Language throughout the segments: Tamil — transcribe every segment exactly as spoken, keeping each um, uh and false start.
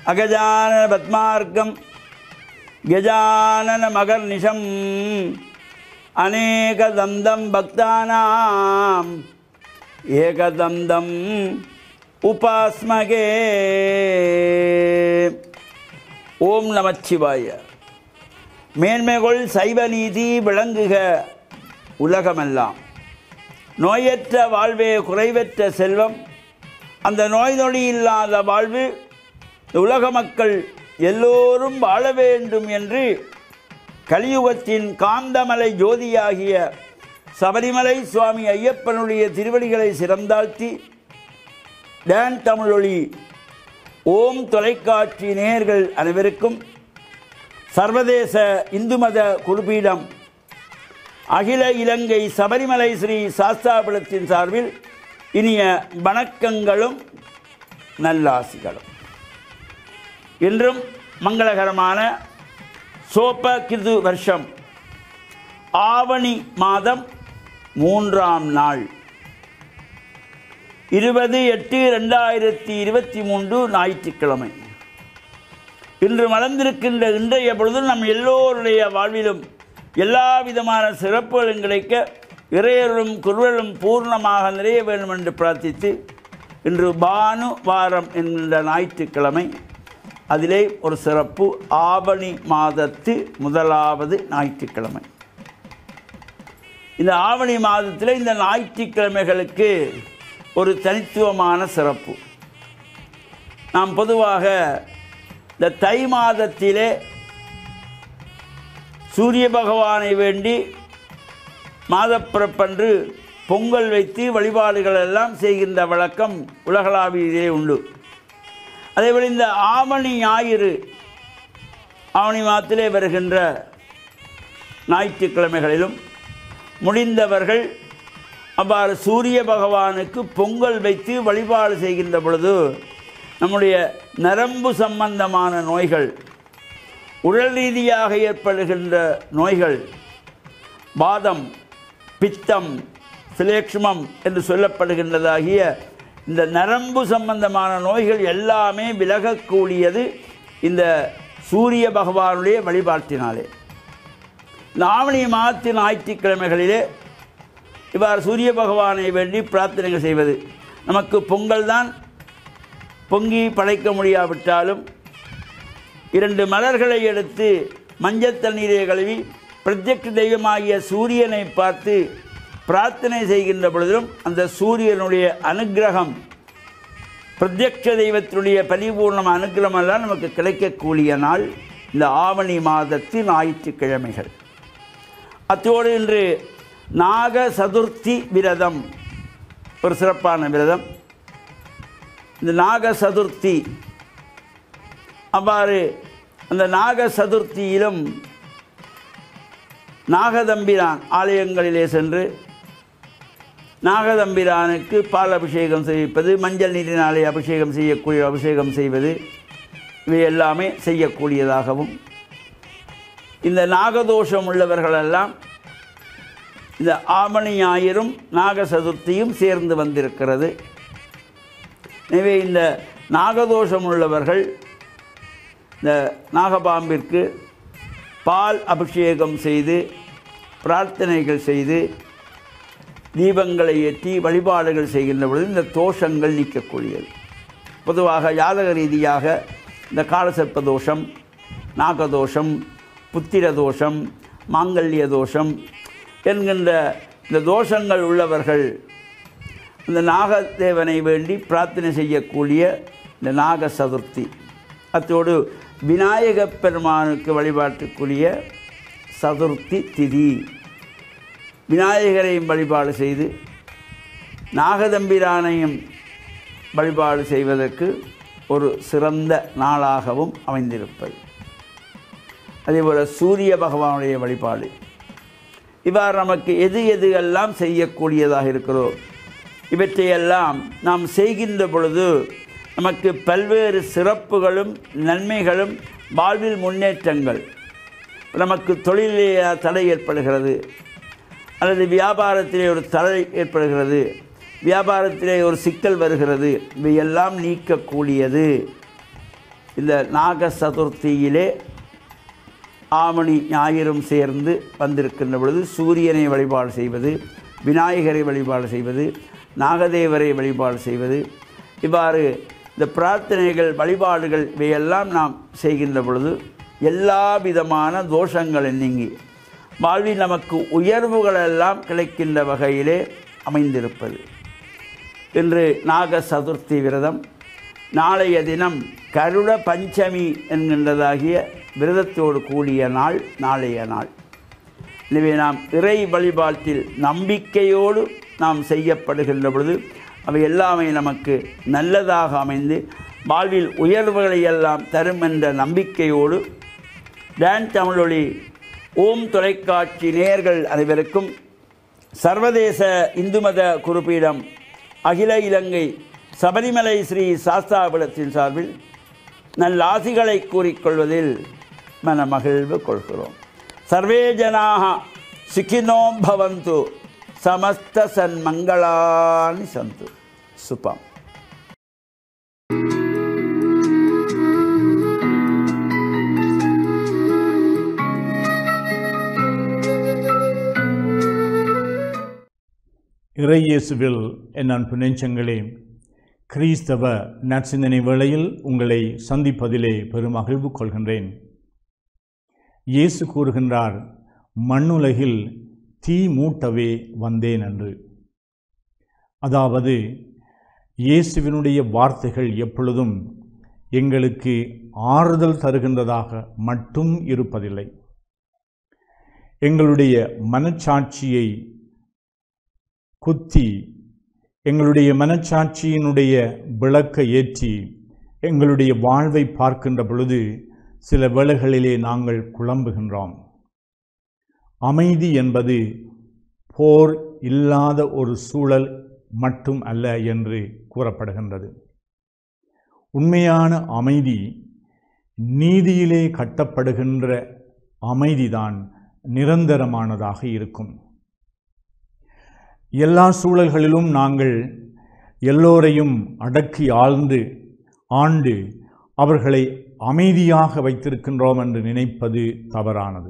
அகஜானன பத்மார்க்கம் கஜானன மகர்நிஷம் அநேகதந்தம் பக்தானாம் ஏகதந்தம் உபாஸ்மகே. ஓம் நமச்சிவாய. மேன்மைகொள் சைவ நீதி விளங்குக உலகமெல்லாம். நோயற்ற வாழ்வே குறைவற்ற செல்வம். அந்த நோய் நொடி இல்லாத வாழ்வு உலக மக்கள் எல்லோரும் வாழ வேண்டும் என்று கலியுகத்தின் காந்தமலை ஜோதியாகிய சபரிமலை சுவாமி ஐயப்பனுடைய திருவடிகளை சிறந்தாழ்த்தி டான் தமிழொலி ஓம் தொலைக்காட்சி நேயர்கள் அனைவருக்கும் சர்வதேச இந்து மத குருபீடம் அகில இலங்கை சபரிமலை ஸ்ரீ சாஸ்தாபுரத்தின் சார்பில் இனிய வணக்கங்களும் நல்லாசிகளும். இன்றும் மங்களகரமான சோப கிருது வருஷம் ஆவணி மாதம் மூன்றாம் நாள் இருபது எட்டு ரெண்டாயிரத்தி இருபத்தி மூன்று ஞாயிற்றுக்கிழமை. இன்று மலர்ந்திருக்கின்ற இன்றைய பொழுதும் நம் எல்லோருடைய வாழ்விலும் எல்லா விதமான சிறப்புகளும் கிடைக்க இறையரும் குருவரும் பூர்ணமாக நிறைய வேண்டும் என்று பிரார்த்தித்து, இன்று பானு வாரம் என்கின்ற ஞாயிற்றுக்கிழமை. அதிலே ஒரு சிறப்பு, ஆவணி மாதத்து முதலாவது ஞாயிற்றுக்கிழமை. இந்த ஆவணி மாதத்தில் இந்த ஞாயிற்றுக்கிழமைகளுக்கு ஒரு தனித்துவமான சிறப்பு. நாம் பொதுவாக இந்த தை மாதத்திலே சூரிய பகவானை வேண்டி மாதப்பிறப்பன்று பொங்கல் வைத்து வழிபாடுகள் எல்லாம் செய்கின்ற வழக்கம் உலகளாவிலே உண்டு. அதேபோல் இந்த ஆவணி ஞாயிறு, ஆவணி மாதத்திலே வருகின்ற ஞாயிற்றுக்கிழமைகளிலும் முடிந்தவர்கள் அவ்வாறு சூரிய பகவானுக்கு பொங்கல் வைத்து வழிபாடு செய்கின்ற பொழுது நம்முடைய நரம்பு சம்பந்தமான நோய்கள், உடல் ரீதியாக ஏற்படுகின்ற நோய்கள், வாதம், பித்தம், சிலேக்ஷ்மம் என்று சொல்லப்படுகின்றதாகிய இந்த நரம்பு சம்பந்தமான நோய்கள் எல்லாமே விலகக்கூடியது இந்த சூரிய பகவானுடைய வழிபாட்டினாலே. இந்த ஆவணி மாதத்தின் ஞாயிற்றுக்கிழமைகளிலே இவ்வாறு சூரிய பகவானை வேண்டி பிரார்த்தனைகள் செய்வது. நமக்கு பொங்கல் தான் பொங்கி படைக்க முடியாவிட்டாலும் இரண்டு மலர்களை எடுத்து மஞ்சள் தண்ணீரை கழுவி பிரத்யக்ஷ தெய்வமாகிய சூரியனை பார்த்து பிரார்த்தனை செய்கின்ற பொழுதிலும் அந்த சூரியனுடைய அனுக்கிரகம், பிரத்யக்ஷ தெய்வத்தினுடைய பரிபூர்ண அனுக்கிரகம் எல்லாம் நமக்கு கிடைக்கக்கூடிய நாள் இந்த ஆவணி மாதத்து ஞாயிற்றுக்கிழமைகள். அத்தோடு இன்று நாக சதுர்த்தி விரதம், ஒரு சிறப்பான விரதம். இந்த நாக சதுர்த்தி, அவ்வாறு அந்த நாக சதுர்த்தியிலும் நாகதம்பிரான் ஆலயங்களிலே சென்று நாகதம்பிரானுக்கு பால் அபிஷேகம் செய்விப்பது, மஞ்சள் நீரினாலே அபிஷேகம் செய்யக்கூடிய அபிஷேகம் செய்வது, இவை எல்லாமே செய்யக்கூடியதாகவும், இந்த நாகதோஷம் உள்ளவர்களெல்லாம் இந்த ஆவணி ஞாயிறும் நாக சதுர்த்தியும் சேர்ந்து வந்திருக்கிறது. எனவே இந்த நாகதோஷம் உள்ளவர்கள் இந்த நாகபாம்பிற்கு பால் அபிஷேகம் செய்து பிரார்த்தனைகள் செய்து தீபங்களை ஏற்றி வழிபாடுகள் செய்கின்ற பொழுது இந்த தோஷங்கள் நீக்கக்கூடியது. பொதுவாக ஜாதக ரீதியாக இந்த காலசர்ப்ப தோஷம், நாகதோஷம், புத்திர தோஷம், மாங்கல்ய தோஷம் என்கின்ற இந்த தோஷங்கள் உள்ளவர்கள் இந்த நாகதேவனை வேண்டி பிரார்த்தனை செய்யக்கூடிய இந்த நாக சதுர்த்தி, அத்தோடு விநாயக பெருமானுக்கு வழிபாட்டுக்குரிய சதுர்த்தி திதி, விநாயகரையும் வழிபாடு செய்து நாகதம்பிரானையும் வழிபாடு செய்வதற்கு ஒரு சிறந்த நாளாகவும் அமைந்திருப்பது. அதேபோல் சூரிய பகவானுடைய வழிபாடு, இவ்வாறு நமக்கு எது எது எல்லாம் செய்யக்கூடியதாக இருக்கிறோ இவற்றையெல்லாம் நாம் செய்கின்ற பொழுது நமக்கு பல்வேறு சிறப்புகளும் நன்மைகளும், வாழ்வில் முன்னேற்றங்கள். நமக்கு தொழிலே தடை ஏற்படுகிறது, அல்லது வியாபாரத்திலே ஒரு தடை ஏற்படுகிறது, வியாபாரத்திலே ஒரு சிக்கல் வருகிறது, இவையெல்லாம் நீக்கக்கூடியது. இந்த நாக சதுர்த்தியிலே ஆவணி ஞாயிறும் சேர்ந்து வந்திருக்கின்ற பொழுது சூரியனை வழிபாடு செய்வது, விநாயகரை வழிபாடு செய்வது, நாகதேவரை வழிபாடு செய்வது, இவ்வாறு இந்த பிரார்த்தனைகள் வழிபாடுகள் இவையெல்லாம் நாம் செய்கின்ற பொழுது எல்லா விதமான தோஷங்களும் நீங்கி வாழ்வில் நமக்கு உயர்வுகளெல்லாம் கிடைக்கின்ற வகையிலே அமைந்திருப்பது. இன்று நாக சதுர்த்தி விரதம், நாளைய தினம் கருட பஞ்சமி என்கின்றதாகிய விரதத்தோடு கூடிய நாள் நாளைய நாள். எனவே நாம் இறை வழிபாட்டில் நம்பிக்கையோடு நாம் செய்யப்படுகின்ற பொழுது அவை எல்லாமே நமக்கு நல்லதாக அமைந்து வாழ்வில் உயர்வுகளை எல்லாம் தரும் என்ற நம்பிக்கையோடு டான் தமிழொலி ஓம் தொலைக்காட்சி நேயர்கள் அனைவருக்கும் சர்வதேச இந்து மத குருபீடம் அகில இலங்கை சபரிமலை ஸ்ரீ சாஸ்தாபீடத்தின் சார்பில் நல்லாசிகளை கூறிக்கொள்வதில் மன மகிழ்வு கொள்கிறோம். சர்வே ஜனாக சுகினோ பவந்து, சமஸ்த சன்மங்களானி சந்து. சுபம். இறையேசுவில் என் அன்பு நெஞ்சங்களே, கிறிஸ்தவ நற்சிந்தனை வேளையில் உங்களை சந்திப்பதிலே பெருமகிழ்வு கொள்கின்றேன். இயேசு கூறுகின்றார், மண்ணுலகில் தீ மூட்டவே வந்தேன் என்று. அதாவது இயேசுவினுடைய வார்த்தைகள் எப்பொழுதும் எங்களுக்கு ஆறுதல் தருகின்றதாக மட்டும் இருப்பதில்லை. எங்களுடைய மனச்சாட்சியை குத்தி, எங்களுடைய மனச்சாட்சியினுடைய விளக்கை ஏற்றி எங்களுடைய வாழ்வை பார்க்கின்ற பொழுது சில வேளைகளிலே நாங்கள் குழம்புகின்றோம். அமைதி என்பது போர் இல்லாத ஒரு சூழல் மட்டும் அல்ல என்று கூறப்படுகின்றது. உண்மையான அமைதி நீதியிலே கட்டப்படுகின்ற அமைதிதான் நிரந்தரமானதாக இருக்கும். எல்லா சூழல்களிலும் நாங்கள் எல்லோரையும் அடக்கி ஆழ்ந்து ஆண்டு அவர்களை அமைதியாக வைத்திருக்கின்றோம் என்று நினைப்பது தவறானது.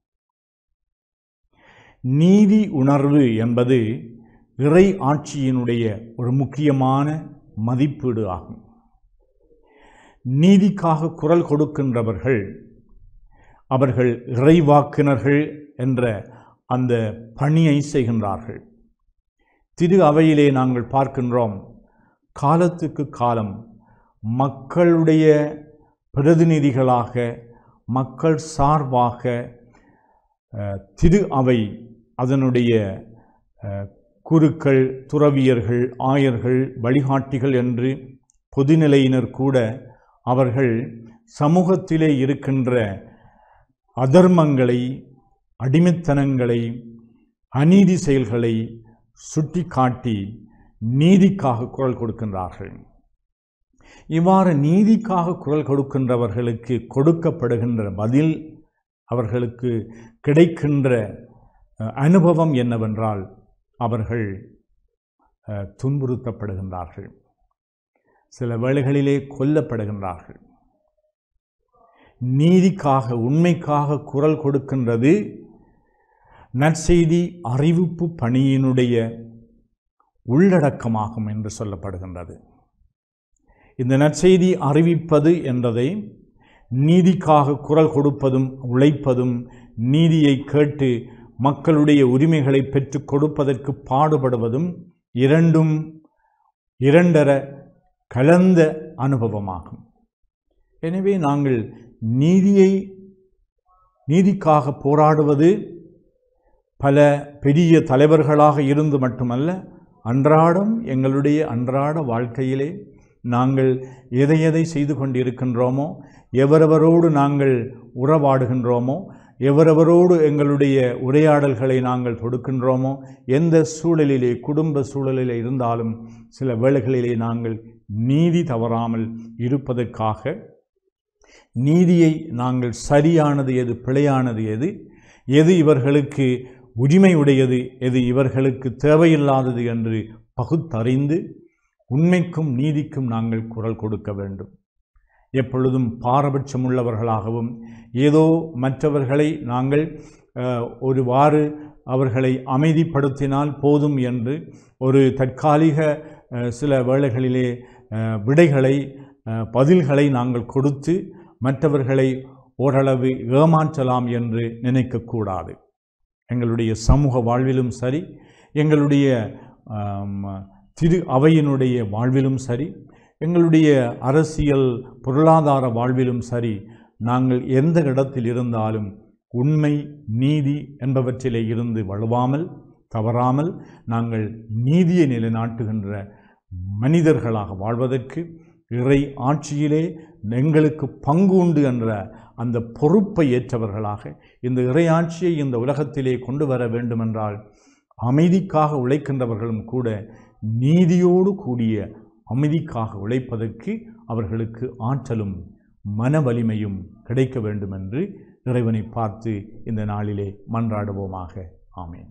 நீதி உணர்வு என்பது இறை ஆட்சியினுடைய ஒரு முக்கியமான மதிப்பீடு ஆகும். நீதிக்காக குரல் கொடுக்கின்றவர்கள் அவர்கள் இறைவாக்கினர்கள் என்ற அந்த பணியை செய்கின்றார்கள். திரு அவையிலே நாங்கள் பார்க்கின்றோம், காலத்துக்கு காலம் மக்களுடைய பிரதிநிதிகளாக, மக்கள் சார்பாக திரு அவை அதனுடைய குருக்கள், துறவியர்கள், ஆயர்கள், வழிகாட்டிகள் என்று பொதுநிலையினர் கூட அவர்கள் சமூகத்திலே இருக்கின்ற அதர்மங்களை, அடிமைத்தனங்களை, அநீதி செயல்களை சுட்டி காட்டி நீதிக்காக குரல் கொடுக்கின்றார்கள். இவ்வாறு நீதிக்காக குரல் கொடுக்கின்றவர்களுக்கு கொடுக்கப்படுகின்ற பதில், அவர்களுக்கு கிடைக்கின்ற அனுபவம் என்னவென்றால் அவர்கள் துன்புறுத்தப்படுகின்றார்கள், சில வேளைகளிலே கொல்லப்படுகின்றார்கள். நீதிக்காக, உண்மைக்காக குரல் கொடுக்கின்றது நற்செய்தி அறிவிப்பு பணியினுடைய உள்ளடக்கமாகும் என்று சொல்லப்படுகின்றது. இந்த நற்செய்தி அறிவிப்பது என்பதை நீதிக்காக குரல் கொடுப்பதும் உழைப்பதும், நீதியை கேட்டு மக்களுடைய உரிமைகளை பெற்றுக் கொடுப்பதற்கு பாடுபடுவதும் இரண்டும் இரண்டர கலந்த அனுபவமாகும். எனவே நாங்கள் நீதியை நீதிக்காக போராடுவது பல பெரிய தலைவர்களாக இருந்து மட்டுமல்ல, அன்றாடம் எங்களுடைய அன்றாட வாழ்க்கையிலே நாங்கள் எதை எதை செய்து கொண்டிருக்கின்றோமோ, எவரவரோடு நாங்கள் உறவாடுகின்றோமோ, எவரவரோடு எங்களுடைய உரையாடல்களை நாங்கள் தொடுக்கின்றோமோ, எந்த சூழலிலே, குடும்ப சூழலிலே இருந்தாலும் சில வேளைகளிலே நாங்கள் நீதி தவறாமல் இருப்பதற்காக, நீதியை நாங்கள் சரியானது எது, பிழையானது எது, எது இவர்களுக்கு உரிமை உடையது, எது இவர்களுக்கு தேவையில்லாதது என்று பகுத்தறிந்து உண்மைக்கும் நீதிக்கும் நாங்கள் குரல் கொடுக்க வேண்டும். எப்பொழுதும் பாரபட்சமுள்ளவர்களாகவும் ஏதோ மற்றவர்களை நாங்கள் ஒருவாறு அவர்களை அமைதிப்படுத்தினால் போதும் என்று ஒரு தற்காலிக சில வேளைகளிலே விடைகளை பதில்களை நாங்கள் கொடுத்து மற்றவர்களை ஓரளவு ஏமாற்றலாம் என்று நினைக்கக்கூடாது. எங்களுடைய சமூக வாழ்விலும் சரி, எங்களுடைய திரு அவையினுடைய வாழ்விலும் சரி, எங்களுடைய அரசியல் பொருளாதார வாழ்விலும் சரி, நாங்கள் எந்த இடத்தில் இருந்தாலும் உண்மை நீதி என்பவற்றிலே இருந்து வழுவாமல் தவறாமல் நாங்கள் நீதியை நிலைநாட்டுகின்ற மனிதர்களாக வாழ்வதற்கு இறை ஆட்சியிலே எங்களுக்கு பங்கு உண்டு என்ற அந்த பொறுப்பை ஏற்றவர்களாக இந்த இறை ஆட்சியை இந்த உலகத்திலே கொண்டு வர வேண்டுமென்றால் அமைதிக்காக உழைக்கின்றவர்களும் கூட நீதியோடு கூடிய அமைதிக்காக உழைப்பதற்கு அவர்களுக்கு ஆற்றலும் மன வலிமையும் கிடைக்க வேண்டும் என்று இறைவனை பார்த்து இந்த நாளிலே மன்றாடுவோமாக. ஆமேன்.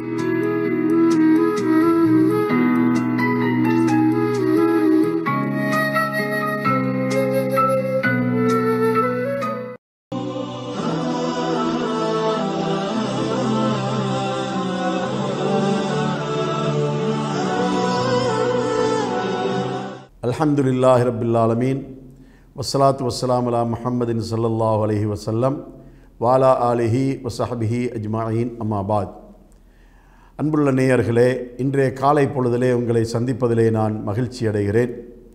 அல்ஹம்துலில்லாஹி ரப்பில் ஆலமீன் வஸ்ஸலாத்து வஸ்ஸலாமு அலா முஹம்மதின் ஸல்லல்லாஹு அலைஹி வஸல்லம் வாலா ஆலிஹி வஸஹபிஹி அஜ்மாயின் அம்மா பாத். அன்புள்ள நேயர்களே, இன்றைய காலை பொழுதிலே உங்களை சந்திப்பதிலே நான் மகிழ்ச்சி அடைகிறேன்.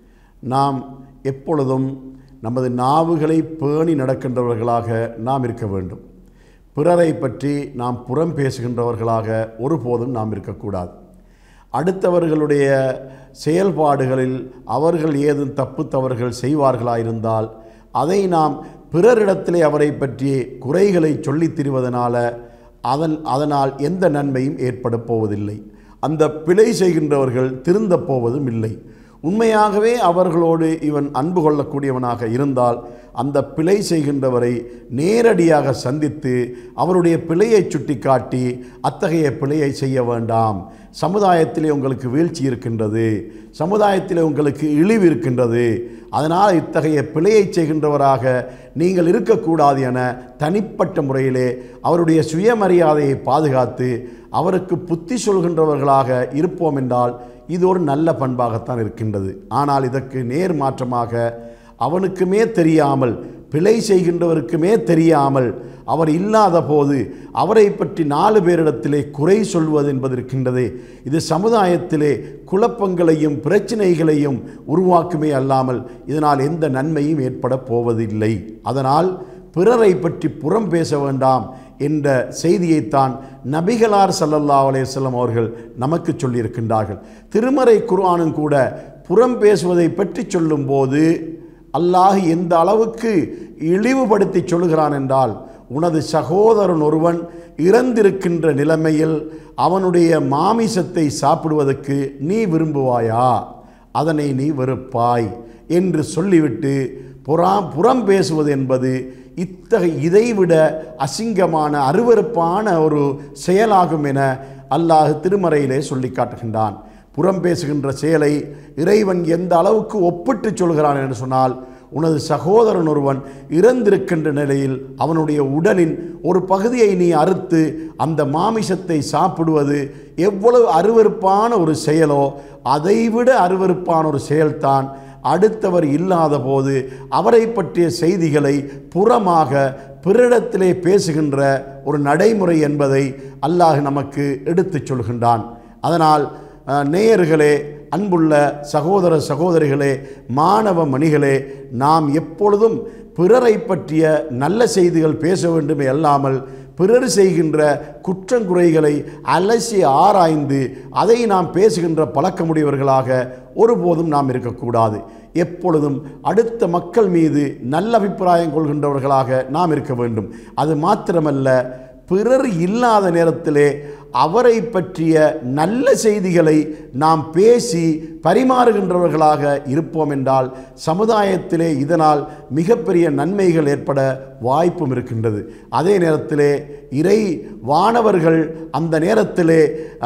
நாம் எப்பொழுதும் நமது நாவுகளை பேணி நடக்கின்றவர்களாக நாம் இருக்க வேண்டும். பிறரை பற்றி நாம் புறம் பேசுகின்றவர்களாக ஒருபோதும் நாம் இருக்கக்கூடாது. அடுத்தவர்களுடைய செயல்பாடுகளில் அவர்கள் ஏதும் தப்பு தவறுகள் செய்வார்களாயிருந்தால் அதை நாம் பிறரிடத்திலே அவரை பற்றி குறைகளை சொல்லித் திரிவதனால அதன் அதனால் எந்த நன்மையும் ஏற்பட போவதில்லை. அந்த பிழை செய்கின்றவர்கள் திருந்தப் போவதும் இல்லை. உண்மையாகவே அவர்களோடு இவன் அன்பு கொள்ளக்கூடியவனாக இருந்தால் அந்த பிழை செய்கின்றவரை நேரடியாக சந்தித்து அவருடைய பிழையை சுட்டி காட்டி அத்தகைய பிழையை செய்ய வேண்டாம், சமுதாயத்திலே உங்களுக்கு வீழ்ச்சி இருக்கின்றது, சமுதாயத்திலே உங்களுக்கு இழிவு இருக்கின்றது, அதனால் இத்தகைய பிழையை செய்கின்றவராக நீங்கள் இருக்கக்கூடாது என தனிப்பட்ட முறையிலே அவருடைய சுயமரியாதையை பாதுகாத்து அவருக்கு புத்தி சொல்கின்றவர்களாக இருப்போம் என்றால் இது ஒரு நல்ல பண்பாகத்தான் இருக்கின்றது. ஆனால் இதற்கு நேர் மாற்றமாக அவனுக்குமே தெரியாமல், பிழை செய்கின்றவருக்குமே தெரியாமல், அவர் இல்லாத போது அவரை பற்றி நாலு பேரிடத்திலே குறை சொல்வது என்பது இருக்கின்றதே, இது சமுதாயத்திலே குழப்பங்களையும் பிரச்சனைகளையும் உருவாக்குமே அல்லாமல் இதனால் எந்த நன்மையும் ஏற்பட போவதில்லை. அதனால் பிறரை பற்றி புறம் பேச வேண்டாம் என்ற செய்தியைத்தான் நபிகளார் ஸல்லல்லாஹு அலைஹி வஸல்லம் அவர்கள் நமக்கு சொல்லியிருக்கின்றார்கள். திருமறை குர்ஆனும் கூட புறம் பேசுவதை பற்றி சொல்லும்போது அல்லாஹ் எந்த அளவுக்கு இழிவுபடுத்தி சொல்கிறான் என்றால், உனது சகோதரன் ஒருவன் இறந்திருக்கின்ற நிலைமையில் அவனுடைய மாமிசத்தை சாப்பிடுவதற்கு நீ விரும்புவாயா, அதனை நீ வெறுப்பாய் என்று சொல்லிவிட்டு புறம் புறம் பேசுவது என்பது இத்தகைய இதைவிட அசிங்கமான அருவருப்பான ஒரு செயலாகும் என அல்லாஹ் திருமறையிலே சொல்லி காட்டுகின்றான். புறம் பேசுகின்ற செயலை இறைவன் எந்த அளவுக்கு ஒப்பிட்டு சொல்கிறான் என்று சொன்னால், உனது சகோதரன் ஒருவன் இறந்திருக்கின்ற நிலையில் அவனுடைய உடலின் ஒரு பகுதியை நீ அறுத்து அந்த மாமிசத்தை சாப்பிடுவது எவ்வளவு அருவருப்பான ஒரு செயலோ அதைவிட அருவருப்பான ஒரு செயல்தான் அடுத்தவர் இல்லாத போது அவரை பற்றிய செய்திகளை புறமாக பிறரிடத்திலே பேசுகின்ற ஒரு நடைமுறை என்பதை அல்லாஹ் நமக்கு எடுத்துச் சொல்கின்றான். அதனால் நேயர்களே, அன்புள்ள சகோதர சகோதரிகளே, மாணவ மணிகளே, நாம் எப்பொழுதும் பிறரை பற்றிய நல்ல செய்திகள் பேச வேண்டுமே அல்லாமல் பிறர் செய்கின்ற குற்றங்குறைகளை அலசி ஆராய்ந்து அதை நாம் பேசுகின்ற பழக்கமுடையவர்களாக ஒருபோதும் நாம் இருக்கக்கூடாது. எப்பொழுதும் அடுத்த மக்கள் மீது நல்ல அபிப்பிராயம் கொள்கின்றவர்களாக நாம் இருக்க வேண்டும். அது மாத்திரமல்ல, பிறர் இல்லாத நேரத்திலே அவரை பற்றிய நல்ல செய்திகளை நாம் பேசி பரிமாறுகின்றவர்களாக இருப்போம் என்றால் சமுதாயத்திலே இதனால் மிகப்பெரிய நன்மைகள் ஏற்பட வாய்ப்பும் இருக்கின்றது. அதே நேரத்திலே இறை வானவர்கள் அந்த நேரத்திலே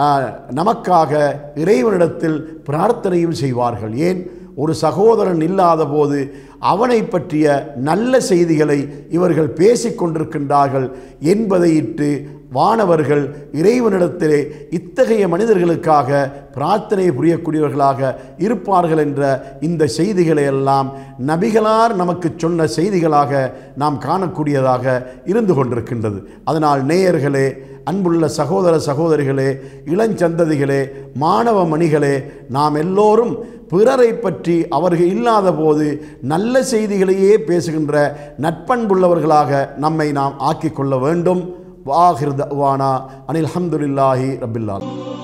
நமக்காக இறைவனிடத்தில் பிரார்த்தனையும் செய்வார்கள். ஏன், ஒரு சகோதரன் இல்லாத போது அவனை பற்றிய நல்ல செய்திகளை இவர்கள் பேசிக்கொண்டிருக்கின்றார்கள் என்பதை இட்டு வானவர்கள் இறைவனிடத்திலே இத்தகைய மனிதர்களுக்காக பிரார்த்தனை புரியக்கூடியவர்களாக இருப்பார்கள் என்ற இந்த செய்திகளை எல்லாம் நபிகளார் நமக்கு சொன்ன செய்திகளாக நாம் காணக்கூடியதாக இருந்து கொண்டிருக்கின்றது. அதனால் நேயர்களே, அன்புள்ள சகோதர சகோதரிகளே, இளஞ்சந்ததிகளே, மாணவ மணிகளே, நாம் எல்லோரும் பிறரை பற்றி அவர்கள் இல்லாத போது நல்ல செய்திகளையே பேசுகின்ற நட்பண்புள்ளவர்களாக நம்மை நாம் ஆக்கிக்கொள்ள வேண்டும். வாஹிர் தஅவானா அனில் ஹம்துலில்லாஹி ரப்பில் ஆலமீன்.